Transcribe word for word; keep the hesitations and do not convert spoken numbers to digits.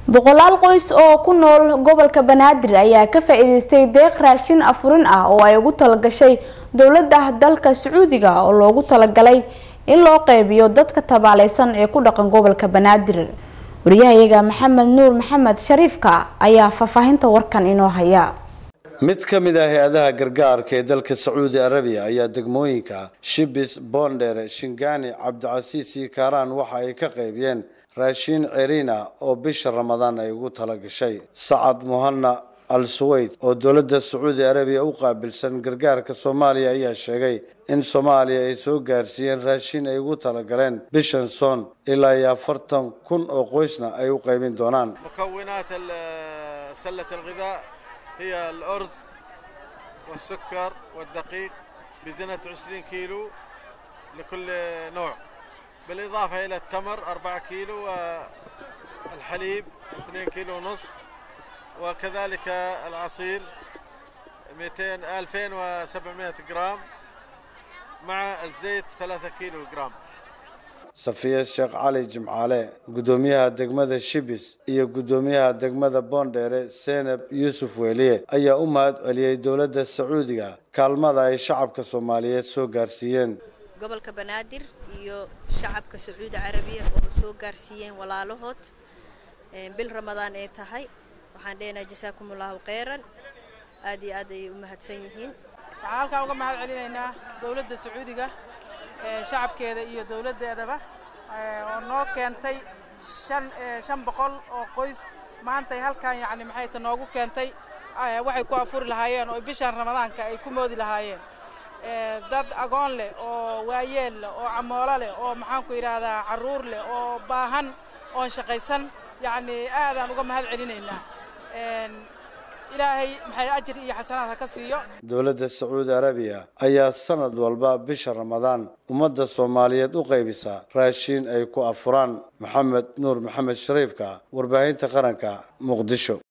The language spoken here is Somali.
boqolaal qoys oo ku nool gobolka Banaadir ayaa ka faa'iideystay deeq raashin afurin ah oo ay ugu talagashay dawladda dalka Sacuudiga oo loogu talagalay in loo qaybiyo dadka tabaaleysan ee ku dhaqan gobolka Banaadir. wariyahayaga Maxamed Nuur Maxamed Shariifka ayaa faafahinta warkan inoo haya. mid ka mid ah hay'adaha gargaarka ee dalka Sacuudi Arabiya ayaa degmooyinka Shibis, Bondere, Shingani, Cabdicasiis iyo Karaan waxa ay ka qaybiyeen raashin cirina oo bisha Ramadaan ay ugu talagashay. Saad Muhanna Al-Suwayd oo dawladda Sacuudi Arabiya u qaabilsan gargaarka Soomaaliya ayaa sheegay in Soomaaliya ay soo gaarsiiyeen raashin ay ugu talagaleen bishan Soon ilaa afartan kun oo qoysna ay u qaybin doonaan. مكونات سلة الغذاء هي الأرز والسكر والدقيق بزنة عشرين كيلو لكل نوع، بالإضافة إلى التمر أربعة كيلو والحليب اثنين كيلو ونص، وكذلك العصير مئتين ألفين وسبعمائة جرام، مع الزيت ثلاثة كيلو جرام. Safiya Sheekh Ali Jimcaale gudoomiyaha degmada Shibis iyo gudoomiyaha degmada Bondere Seenab Yuusuf Weliye ayaa u mahad celiyay dawladda Sacuudiga kaalmada ay shacabka Soomaaliyeed soo gaarsiiyeen gobolka Banaadir iyo shacabka Sacuudi Arabiya oo soo gaarsiiyeen walaalahood bil Ramadaan ay tahay. waxaan dheenaa jasaakumullahu khayran, aad iyo aad ay u mahadsan yihiin. waxaan halkaan uga mahad celinaynaa dawladda Sacuudiga shacabkeeda iyo dawladdeedaba oo noo keentay shan boqol oo qoys maanta halkaan yacni maxay ta noogu keentay waxay ku afuri lahaayeen oo bishan Ramadaanka ay ku moodi lahaayeen dad agoon leh oo waayeel leh oo camoolo leh oo maxaan ku yiraahdaa caruur leh oo baahan oo shaqaysan yacni aadaan uga mahad celinaynaa. إلهي محي أجر إيه حسنات كسيو. دولة السعودية العربية أي سنة والبا بشهر رمضان ومدة الصومالية وقيبسة راشين أيكو أفران. محمد نور محمد شريفكا وربعين تقرنكا مقدشو.